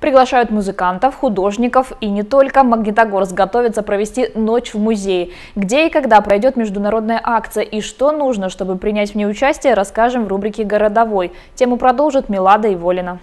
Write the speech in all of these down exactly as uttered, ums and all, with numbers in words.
Приглашают музыкантов, художников и не только. Магнитогорск готовится провести ночь в музее. Где и когда пройдет международная акция и что нужно, чтобы принять в ней участие, расскажем в рубрике «Городовой». Тему продолжит Милада Иволина.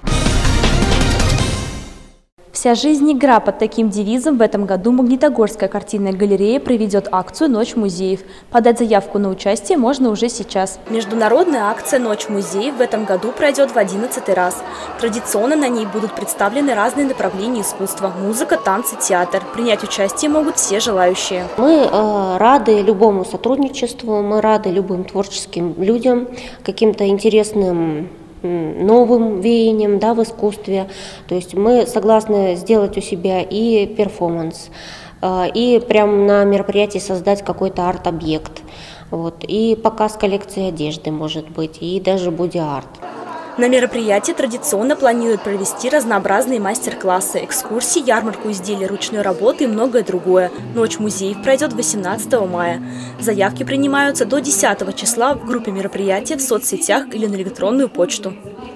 Вся жизнь – игра. Под таким девизом в этом году Магнитогорская картинная галерея проведет акцию «Ночь музеев». Подать заявку на участие можно уже сейчас. Международная акция «Ночь музеев» в этом году пройдет в одиннадцатый раз. Традиционно на ней будут представлены разные направления искусства – музыка, танцы, театр. Принять участие могут все желающие. Мы э, рады любому сотрудничеству, мы рады любым творческим людям, каким-то интересным новым веянием, да, в искусстве. То есть мы согласны сделать у себя и перформанс, и прямо на мероприятии создать какой-то арт-объект. Вот, и показ коллекции одежды может быть, и даже боди-арт. На мероприятии традиционно планируют провести разнообразные мастер-классы, экскурсии, ярмарку изделий ручной работы и многое другое. Ночь музеев пройдет восемнадцатого мая. Заявки принимаются до десятого числа в группе мероприятия в соцсетях или на электронную почту.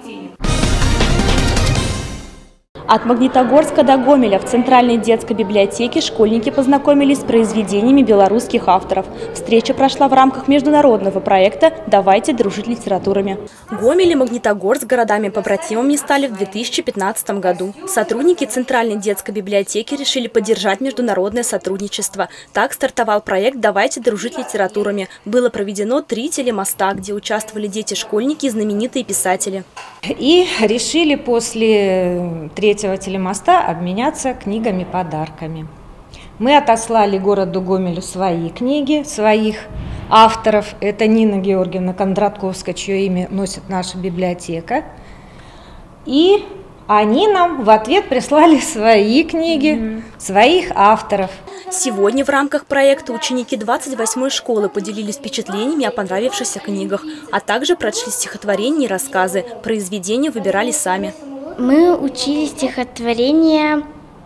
От Магнитогорска до Гомеля в Центральной детской библиотеке школьники познакомились с произведениями белорусских авторов. Встреча прошла в рамках международного проекта «Давайте дружить литературами». Гомель и Магнитогорск городами-побратимами стали в две тысячи пятнадцатом году. Сотрудники Центральной детской библиотеки решили поддержать международное сотрудничество. Так стартовал проект «Давайте дружить литературами». Было проведено три телемоста, где участвовали дети-школьники и знаменитые писатели. И решили после третьего телемоста обменяться книгами-подарками. Мы отослали городу Гомелю свои книги, своих авторов. Это Нина Георгиевна Кондратковская, чье имя носит наша библиотека. И они нам в ответ прислали свои книги, mm-hmm. своих авторов. Сегодня в рамках проекта ученики двадцать восьмой школы поделились впечатлениями о понравившихся книгах, а также прочли стихотворения и рассказы. Произведения выбирали сами. Мы учили стихотворение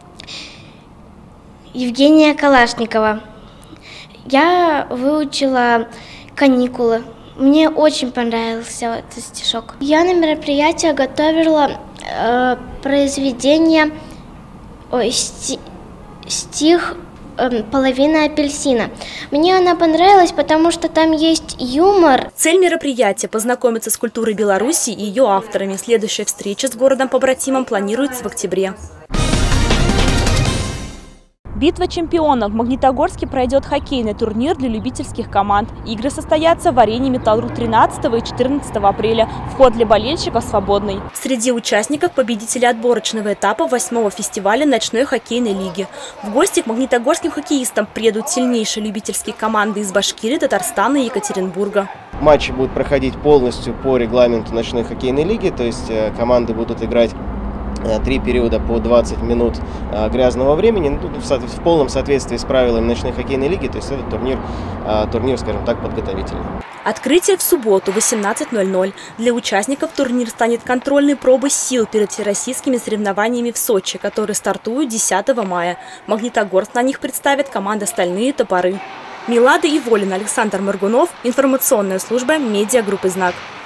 Евгения Калашникова. Я выучила «Каникулы». Мне очень понравился этот стишок. Я на мероприятии готовила э, произведение, ой, сти, стих э, «Половина апельсина». Мне она понравилась, потому что там есть юмор. Цель мероприятия – познакомиться с культурой Беларуси и ее авторами. Следующая встреча с городом-побратимом планируется в октябре. Битва чемпионов. В Магнитогорске пройдет хоккейный турнир для любительских команд. Игры состоятся в арене «Металлург» тринадцатого и четырнадцатого апреля. Вход для болельщиков свободный. Среди участников победители отборочного этапа восьмого фестиваля ночной хоккейной лиги. В гости к магнитогорским хоккеистам приедут сильнейшие любительские команды из Башкирии, Татарстана и Екатеринбурга. Матчи будут проходить полностью по регламенту ночной хоккейной лиги, то есть команды будут играть три периода по двадцать минут грязного времени, ну, в полном соответствии с правилами ночной хоккейной лиги, то есть это турнир, турнир, скажем так, подготовительный. Открытие в субботу в восемнадцать ноль ноль. Для участников турнир станет контрольной пробой сил перед всероссийскими соревнованиями в Сочи, которые стартуют десятого мая. Магнитогорск на них представит команда «Стальные топоры». Милада Иволина, Александр Моргунов, информационная служба медиагруппы «Знак».